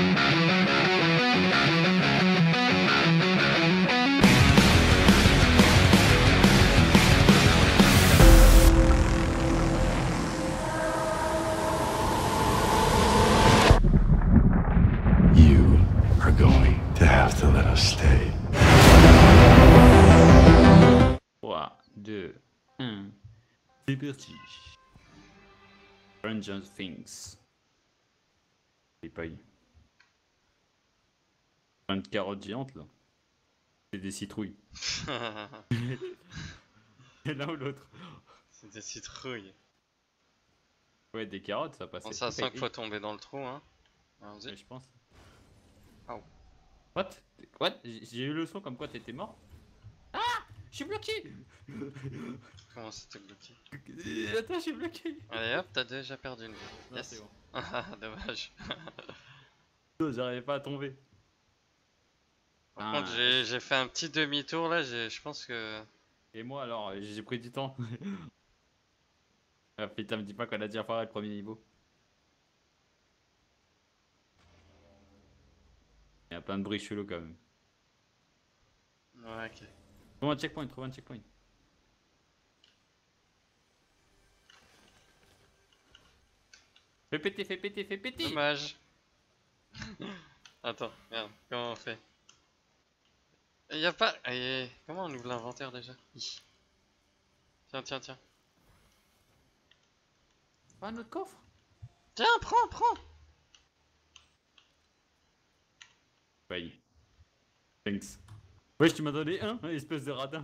You are going to have to let us stay. 3, 2, 1. C'est parti. Stranger Things. J'ai pas eu. Plein de carottes géantes là. C'est des citrouilles. C'est l'un ou l'autre. C'est des citrouilles. Ouais, des carottes ça passe. Bon, ça sent qu'il faut tomber dans le trou, hein. Allons-y. Je pense. Oh. What? What? J'ai eu le son comme quoi t'étais mort? Ah! Je suis bloqué! Comment c'était bloqué? Attends, je suis bloqué! Allez hop, t'as déjà perdu une vie. Non, Yes. c'est bon. Ah, dommage. J'arrivais pas à tomber. Par contre, j'ai fait un petit demi-tour là, je pense que... Et moi alors, j'ai pris du temps. Ah, putain, me dis pas qu'on a déjà foiré le premier niveau. Il y a plein de bruits chelous quand même. Ouais, ok. Trouve un checkpoint, trouve un checkpoint. Fais péter, fais péter, fais péter! Dommage. Attends, merde, comment on fait? Y a pas... comment on ouvre l'inventaire déjà? Tiens, tiens, tiens. Pas un autre coffre? Tiens, prends! Oui. Thanks. Wesh, tu m'as donné un, espèce de radin.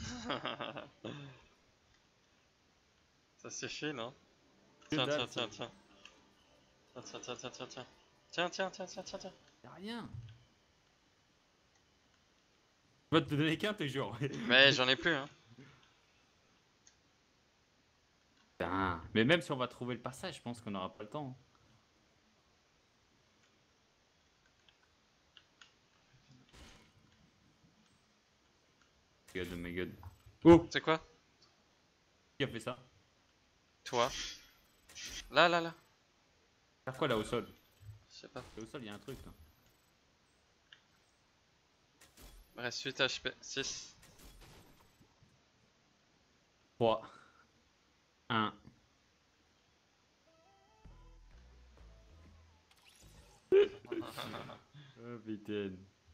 Ça suffit, non? Que Tiens, dalle, tiens, ça. tiens, tiens. Tiens, tiens. Tiens. Y'a rien. Je vais te donner qu'un, t'es genre. Mais j'en ai plus, hein. Putain. Mais même si on va trouver le passage, je pense qu'on aura pas le temps. Oh my god. Oh! C'est quoi? Qui a fait ça? Toi. Là. Faire quoi là au sol? Je sais pas. Au sol, il y a un truc là. Reste 8 HP. 6. 3. 1. Oh putain.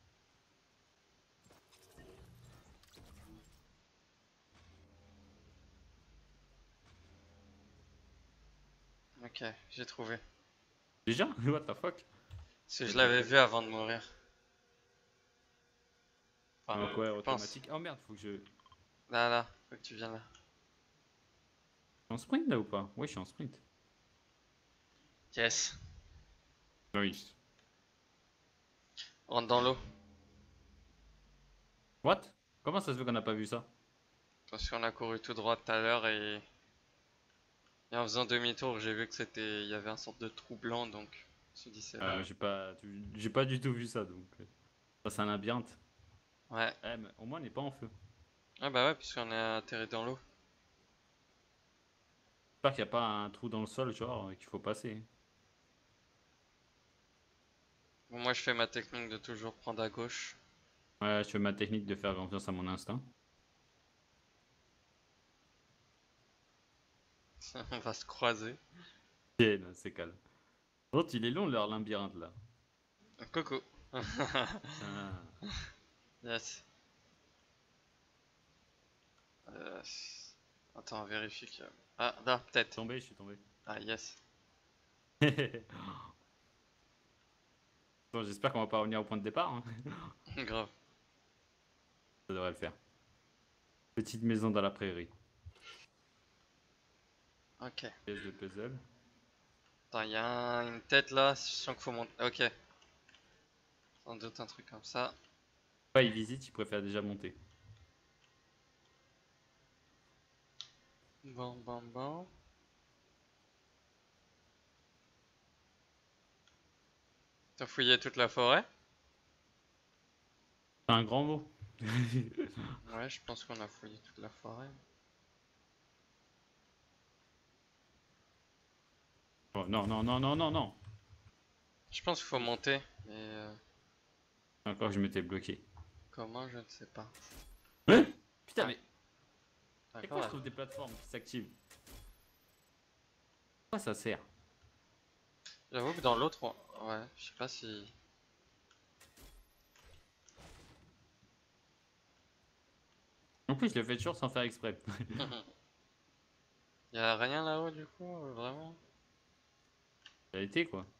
Ok, j'ai trouvé. Déjà? What the fuck? Parce que je l'avais vu avant de mourir. Enfin, Donc ouais, je pense. automatique. Oh merde, faut que je... Là, faut que tu viennes là. En sprint là ou pas? Ouais, je suis en sprint. Yes. Oui. Rentre dans l'eau. What? Comment ça se fait qu'on n'a pas vu ça? Parce qu'on a couru tout droit tout à l'heure et en faisant demi-tour, j'ai vu que c'était, il y avait un sorte de trou blanc, donc je me suis dit c'est là. J'ai pas du tout vu ça donc. Ça c'est un labyrinthe. Ouais. Eh, mais au moins on n'est pas en feu. Ah bah ouais, puisqu'on est atterri dans l'eau. J'espère qu'il n'y a pas un trou dans le sol genre qu'il faut passer. Bon, moi je fais ma technique de toujours prendre à gauche. Ouais, je fais ma technique de faire confiance à mon instinct. On va se croiser. Ok, non, c'est calme. L'autre il est long leur labyrinthe là. Coucou. Ah. Yes. Attends, on vérifie que... Ah, là, peut-être. Tombé, je suis tombé. Ah, yes. Bon, j'espère qu'on va pas revenir au point de départ. Hein. Grave. Ça devrait le faire. Petite maison dans la prairie. Ok. Pièce de puzzle. Attends, il y a une tête là, je sens qu'il faut monter. Ok. Sans doute un truc comme ça. Ouais, il visite, il préfère déjà monter. Bon. T'as fouillé toute la forêt? C'est un grand mot. Ouais, je pense qu'on a fouillé toute la forêt. Oh, non. Je pense qu'il faut monter. Mais Encore, je m'étais bloqué. comment, je ne sais pas. Putain, Ah. mais. C'est quoi, D'accord. je trouve des plateformes qui s'activent? Pourquoi ça sert? J'avoue que dans l'autre, ouais, je sais pas si. En plus, je le fais toujours sans faire exprès. Y a rien là-haut du coup, vraiment? Ça a été quoi.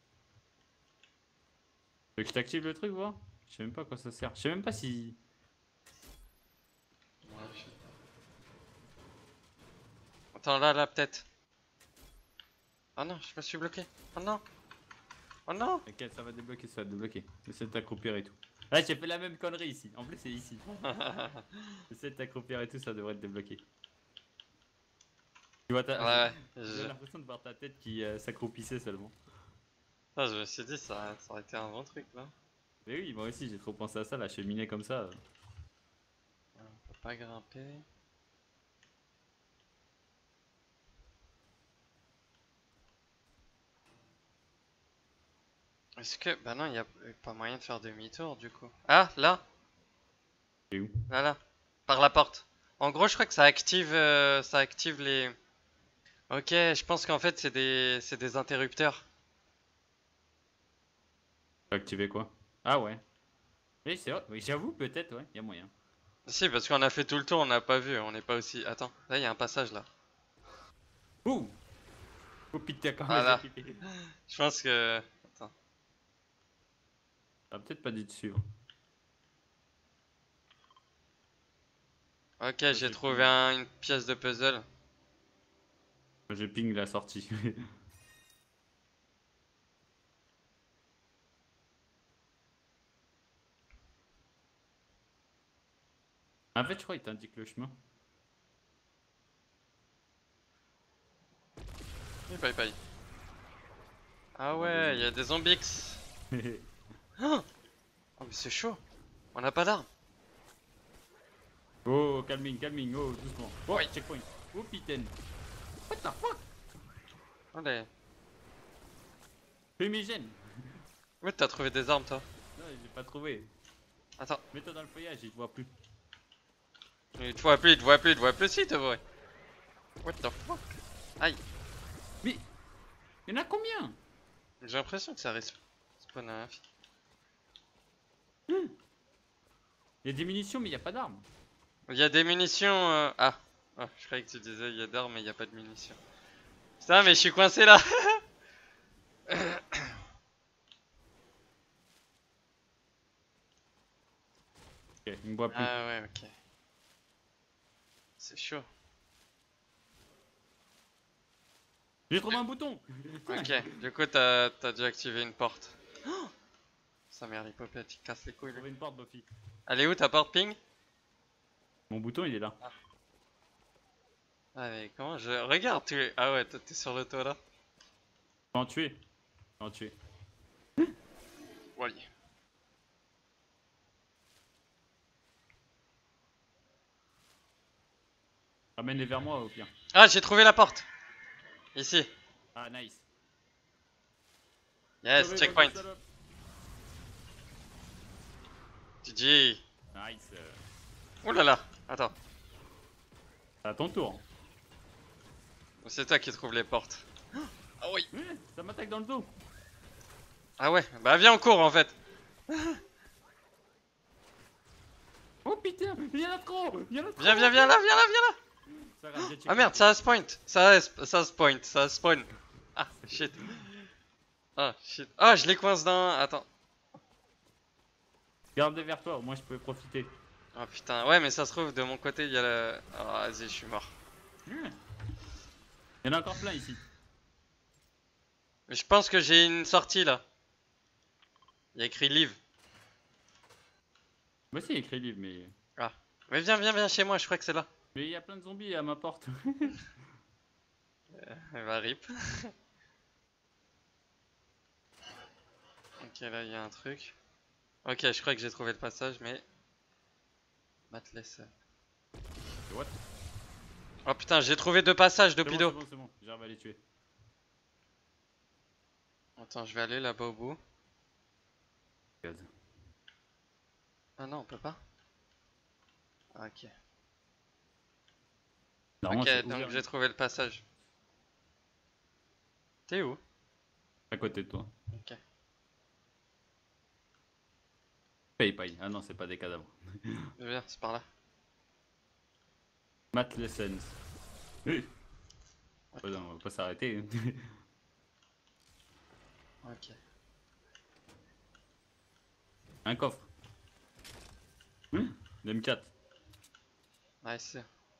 Tu veux que je t'active le truc, voir? Je sais même pas à quoi ça sert. Je sais même pas si. Ouais, je sais pas. Attends, là, peut-être. Oh non, je me suis bloqué. Oh non! Oh non! T'inquiète, ça va débloquer, ça va débloquer. Essaie de t'accroupir et tout. Ah, j'ai fait la même connerie ici. En plus, c'est ici. Essaie de t'accroupir et tout, ça devrait te débloquer. Tu vois, Ouais, j'ai l'impression de voir ta tête qui s'accroupissait seulement. Ah, je me suis dit, ça aurait été un bon truc là. Mais oui, moi aussi, j'ai trop pensé à ça, la cheminée comme ça. On peut pas grimper. Est-ce que. Bah non, il y a pas moyen de faire demi-tour du coup. Ah, là! C'est où? Là. Par la porte. En gros, je crois que ça active les. Ok, je pense qu'en fait, c'est des interrupteurs. Faut activer quoi? Ah ouais. Oui, c'est vrai. Oui, j'avoue, peut-être, ouais, y a moyen. Si, parce qu'on a fait tout le tour, on n'a pas vu, on n'est pas aussi. Attends, là, il y a un passage là. Ouh! Oh putain, quand Voilà. même, j'ai flippé. Je pense que. Attends. Ça va peut-être pas dû te suivre. Ok, j'ai j'ai ping. trouvé une pièce de puzzle. Je ping la sortie. En fait, je crois qu'il t'indique le chemin. Et bye bye. Ah ouais, il y a des zombies. Oh, mais c'est chaud. On n'a pas d'armes. Oh, calming, calming, oh, doucement. Oh, Oui. checkpoint. Oh, putain. What the fuck? Allez. Fumigène. Ouais, t'as trouvé des armes toi. Non, j'ai pas trouvé. Attends. Mets-toi dans le feuillage, il te voit plus. Il te voit plus si, te voit. What the fuck? Aïe. Mais, il y en a combien? J'ai l'impression que ça respawn à l'infini. Il y a des munitions, mais il y a pas d'armes. Il y a des munitions. Ah. Oh, je croyais que tu disais il y a d'armes, mais il n'y a pas de munitions. Putain, mais je suis coincé là. Ok, il me voit plus. Ah ouais, ok. C'est chaud. J'ai trouvé un bouton. Ok, du coup, t'as dû activer une porte. Oh, sa mère, l'hypopète, il casse les couilles. J'ai trouvé Lui. une porte, Buffy. Elle est où ta porte, ping? Mon bouton, il est là. Ah, mais comment je. Regarde, tu es. Ah ouais, toi, t'es sur le toit là. Faut en tuer. Faut en tuer. Oui. Ramène-les vers moi, au pire. Ah, j'ai trouvé la porte. Ici. Ah, nice. Yes, Sauvé, checkpoint. Buffy, salope. GG. Nice. Ouh là là. Attends. C'est à ton tour. C'est toi qui trouves les portes. Ah oui. Ça m'attaque dans le dos. Ah ouais. Bah viens, on court en fait. Oh putain, il y en a trop. Il y en a trop. Viens là, viens là. C'est pas grave, j'ai checké. Ah merde, ça spawn. Ça spawn. Ah shit. Ah shit. Ah, je les coince dans. Attends. Garde-les vers toi, au moins je peux profiter. Oh putain. Ouais, mais ça se trouve de mon côté, il y a le. Ah, vas-y, je suis mort. Il y en a encore plein ici. Mais je pense que j'ai une sortie là. Il y a écrit live. Bah si, il y a écrit livre, mais... Ah. Mais viens chez moi, je crois que c'est là. Mais il y a plein de zombies à ma porte. Bah rip. Ok, là il y a un truc. Ok, je crois que j'ai trouvé le passage, mais. Matt laisse. What? Oh putain, j'ai trouvé deux passages de C'est bon, Pido. c'est bon, j'arrive à les tuer. Attends, je vais aller là-bas au bout. Gaz. Ah non, on peut pas. Ah, ok. Normalement, Ok, c'est donc ouvert, j'ai trouvé le passage. T'es où? à côté de toi. Ok. Paye. Ah non, c'est pas des cadavres. Viens, c'est par là. Matt Lessons. Oui. Ok. Oh non, on va pas s'arrêter. Ok. Un coffre. M4. Nice.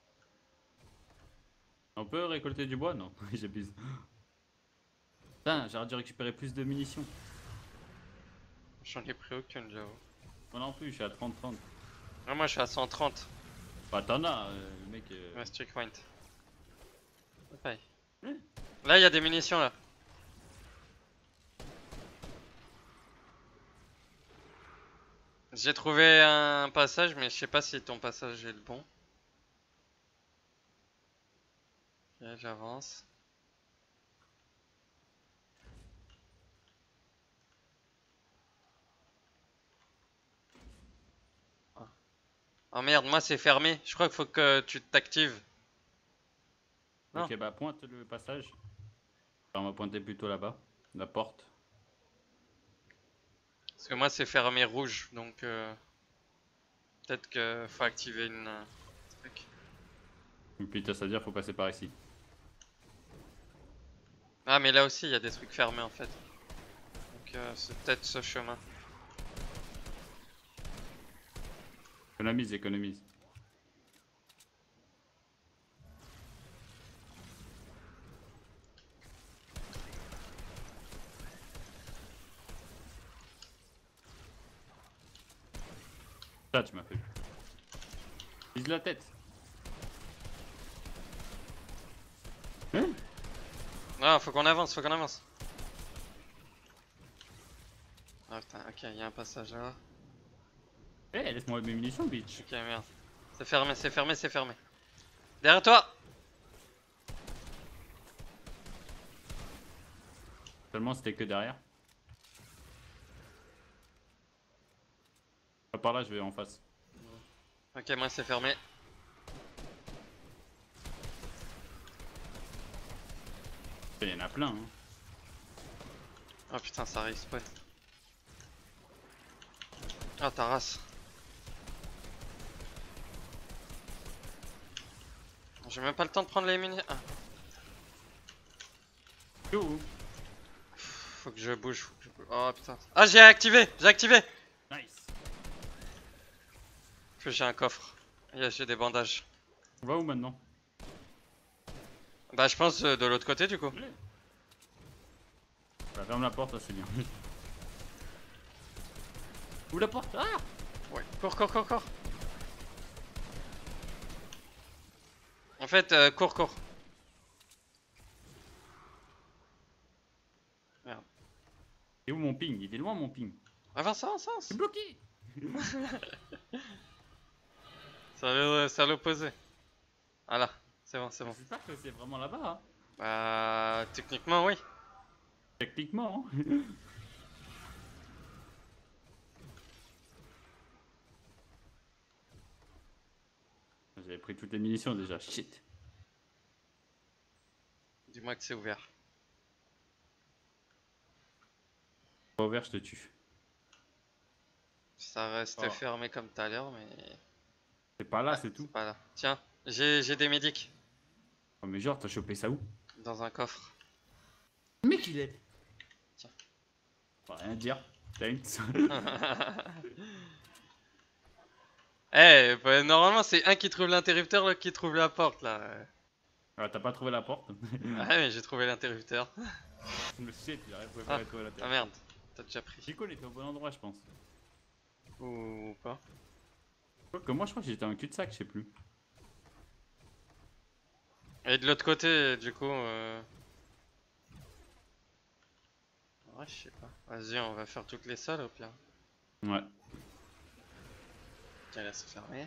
On peut récolter du bois? Non, j'abuse. Putain, j'aurais dû récupérer plus de munitions. J'en ai pris aucune, j'avoue. Moi non plus, je suis à 30-30. Ah, moi je suis à 130. Bah t'en as, le mec... Reste checkpoint. Pareil. Là, il y a des munitions là. J'ai trouvé un passage, mais je sais pas si ton passage est le bon. Ok, j'avance. Oh merde, moi c'est fermé. Je crois qu'il faut que tu t'actives. Non. Ok, bah pointe le passage. Enfin, on va pointer plutôt là-bas. La porte. Parce que moi c'est fermé rouge, donc peut-être que faut activer une truc. Et puis ça veut dire faut passer par ici. Ah mais là aussi il y a des trucs fermés en fait. Donc c'est peut-être ce chemin. Économise. Ça, tu m'as fait. Vise la tête. Ah, faut qu'on avance, faut qu'on avance. Ah putain, ok, il y a un passage là. Eh, laisse-moi mes munitions, bitch. Ok, merde. C'est fermé, c'est fermé, c'est fermé. Derrière toi! Seulement c'était que derrière. Ah, par là, je vais en face. Ok, moi c'est fermé. Il y en a plein, hein. Oh putain, ça respawn. Ah, ta race. J'ai même pas le temps de prendre les munitions. Ah, Youhou. faut que je bouge, faut que je bouge. Oh putain. Ah, j'ai activé! J'ai activé! Nice. Parce que j'ai un coffre. J'ai des bandages. On va où maintenant? Bah, je pense de l'autre côté du coup. Bah, ferme la porte, là, c'est bien. Ouvre la porte. Ah! Ouais. Cours, cours, cours, cours. En fait, cours, cours. Merde. Et où mon ping? Il est loin, mon ping. Avance, avance, avance. C'est bloqué. C'est à l'opposé. Voilà, c'est bon, c'est bon. J'espère que c'est vraiment là-bas, hein. Bah, techniquement, oui. Techniquement, hein. J'avais pris toutes les munitions déjà, shit. Dis-moi que c'est ouvert. Pas ouvert, je te tue. Ça reste Oh. fermé comme tout à l'heure, mais. C'est pas là, Ah, c'est tout. pas là. Tiens, j'ai des médics Oh, mais genre, t'as chopé ça où? dans un coffre. Le mec, il est. Tiens. Faut rien dire. T'as une. Eh, bah, normalement, c'est un qui trouve l'interrupteur, l'autre qui trouve la porte là. Ah, t'as pas trouvé la porte? Ouais, mais j'ai trouvé l'interrupteur. Le shit, il aurait préféré trouver la Ah terre. merde, t'as déjà pris. Chico, il était au bon endroit, je pense. Ou pas. Quoique moi, je crois que j'étais un cul-de-sac, je sais plus. Et de l'autre côté, du coup. Ouais, je sais pas. Vas-y, on va faire toutes les salles au pire. Ouais. Tiens, là, c'est fermé.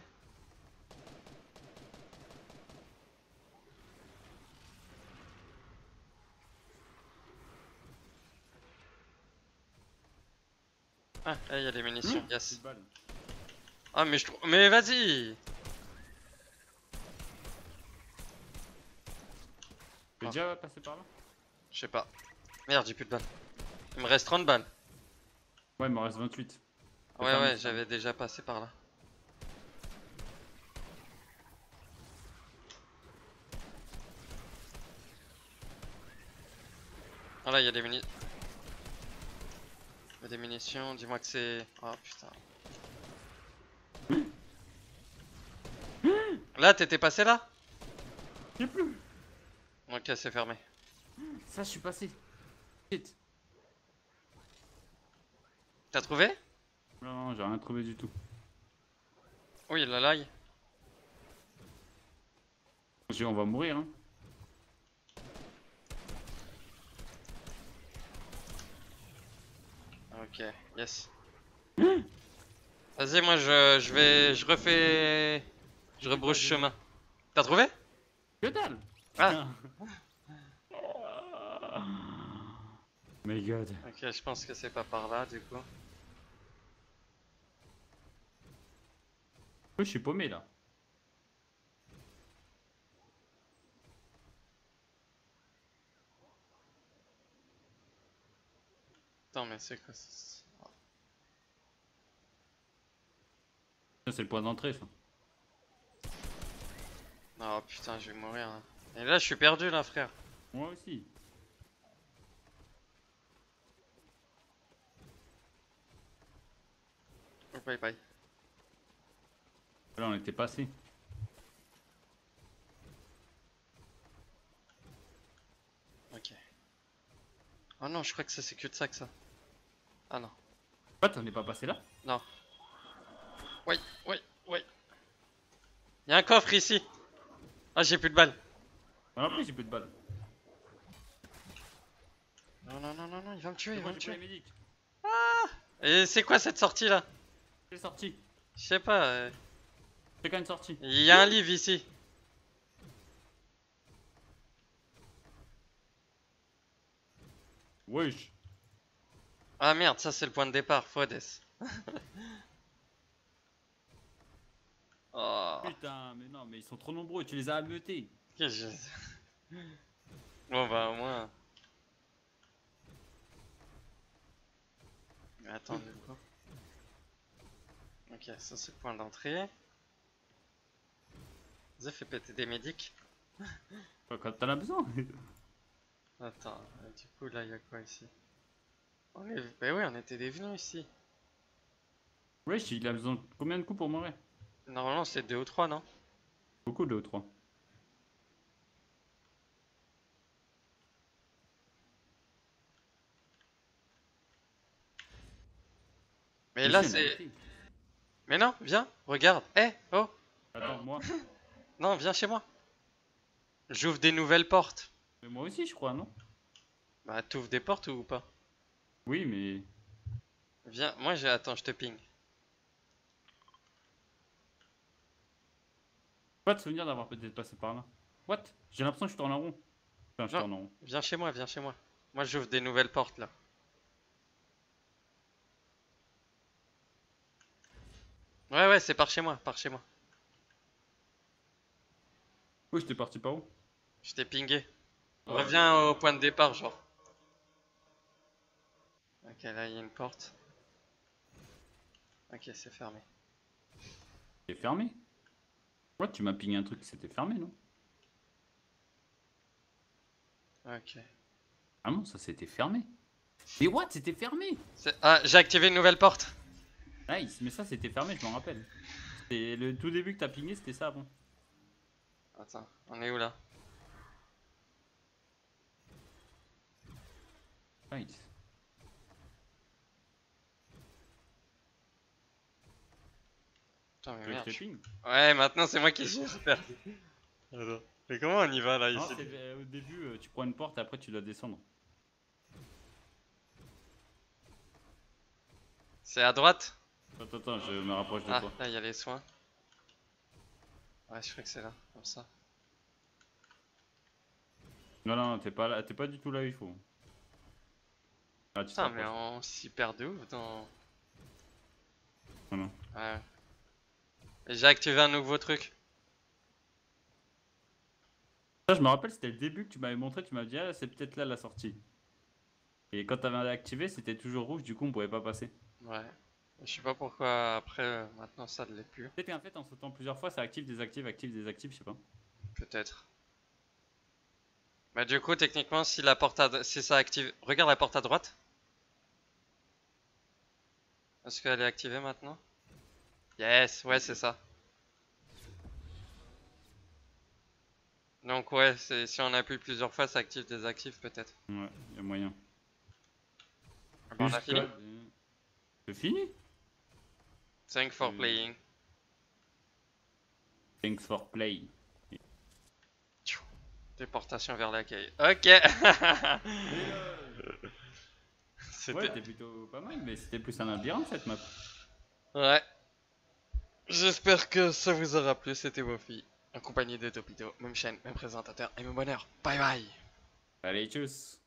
Ah, là, il y a les munitions, yes. Petite balle. Ah, mais je trouve. Mais vas-y! T'es Ah. déjà passé par là? Je sais pas. Merde, j'ai plus de balles. Il me reste 30 balles. Ouais, il m'en reste 28. Ouais, ferme, ouais, c'est j'avais déjà passé par là. Ah là, il y a des munitions. Il y a des munitions, dis-moi que c'est. Oh putain. Là, t'étais passé là? J'ai plus. Ok, c'est fermé. Ça, je suis passé. Shit. T'as trouvé? Non, non, j'ai rien trouvé du tout. Oui, là, là. On va mourir, hein. Ok, yes. Vas-y, moi je refais. Je rebrousse chemin. T'as trouvé? Que dalle. Ah. My god. Ok, je pense que c'est pas par là du coup. Oui, je suis paumé là. Attends, mais c'est quoi ça? Ça, c'est le point d'entrée, ça. Oh putain, je vais mourir là. Et là, je suis perdu là, frère. Moi aussi. Oh, bye bye. Là, on était passé. Ok. Oh non, je crois que ça c'est que de ça que ça. Ah non. Quoi, t'en es pas passé là? Non. Oui, oui, oui. Y'a un coffre ici. Ah, j'ai plus de balles. Alors après, j'ai plus de balles. Non, non, non, non, non, il va me tuer, C'est il bon, va me j'ai pris tuer. les médics. Et c'est quoi cette sortie là? C'est sorti. Je sais pas. C'est quand une sortie. Il y a un livre ici. Wesh. Ah merde, ça c'est le point de départ, Fodes. Oh. Putain, mais non, mais ils sont trop nombreux, tu les as ameutés. Que je... Bon bah au moins. Mais attends, du coup. Ok, ça c'est le point d'entrée. Ça fait péter des médics. Quand t'en as besoin. Attends, du coup là il y a quoi ici? On est... Bah ouais, on était des venus ici. Wesh, il a besoin de combien de coups pour mourir? Normalement c'est 2 ou 3, non? Beaucoup, 2 ou 3. Mais là c'est... Mais non, viens, regarde. Eh, oh, Attends, moi. non, viens chez moi. J'ouvre des nouvelles portes. Mais moi aussi, je crois, non? Bah t'ouvres des portes ou pas? Oui, mais. Viens, moi j'ai... Attends, je te ping. Pas de souvenir d'avoir peut-être passé par là. What? J'ai l'impression que je tourne en rond. Enfin, je Non. tourne en rond. Viens chez moi, viens chez moi. Moi j'ouvre des nouvelles portes là. Ouais, ouais, c'est par chez moi, par chez moi. Oui, j'étais parti par où? Je t'ai pingé. Reviens au point de départ, genre. Ok, là il y a une porte. Ok, c'est fermé. C'est fermé? What? Tu m'as pingé un truc qui s'était fermé, non? Ok. Ah non, ça c'était fermé. Mais what? C'était fermé! Ah, j'ai activé une nouvelle porte. Nice, mais ça c'était fermé, je m'en rappelle. C'est le tout début que t'as pingé, c'était ça avant. Attends, on est où là? Nice. Putain, mais Tu veux que merde. je te ping? Ouais, maintenant c'est moi qui suis perdu. Alors, mais comment on y va là Non, ici? au début, tu prends une porte et après tu dois descendre. C'est à droite? Attends, attends, je me rapproche de Ah, toi. là il y a les soins. Ouais, je crois que c'est là, comme ça. Non, non, t'es pas là, t'es pas du tout là où il faut. Ah, tu te Putain, mais rapproches. on s'y perd de ouf dans... Ouais. Et j'ai activé un nouveau truc. Ça, je me rappelle, c'était le début que tu m'avais montré, tu m'as dit, ah, c'est peut-être là la sortie. Et quand t'avais activé, c'était toujours rouge, du coup, on pouvait pas passer. Ouais. Je sais pas pourquoi après, maintenant ça ne l'est plus. Peut-être qu'en fait, en sautant plusieurs fois, ça active, désactive, je sais pas. Peut-être. Bah du coup, techniquement, si la porte si ça active... Regarde la porte à droite. Est-ce qu'elle est activée maintenant? Yes, ouais, c'est ça. Donc ouais, si on appuie plusieurs fois, ça active, désactive peut-être. Ouais, y a moyen. Ah bah, on a fini? C'est fini? Thanks for playing. Thanks for play. Déportation vers l'accueil. Ok. Ouais, c'était plutôt pas mal, mais c'était plus un labyrinthe cette map. Ouais. J'espère que ça vous aura plu. C'était Wofi, en compagnie de Topito. Même chaîne, même présentateur et même bonheur. Bye bye. Allez, tchuss!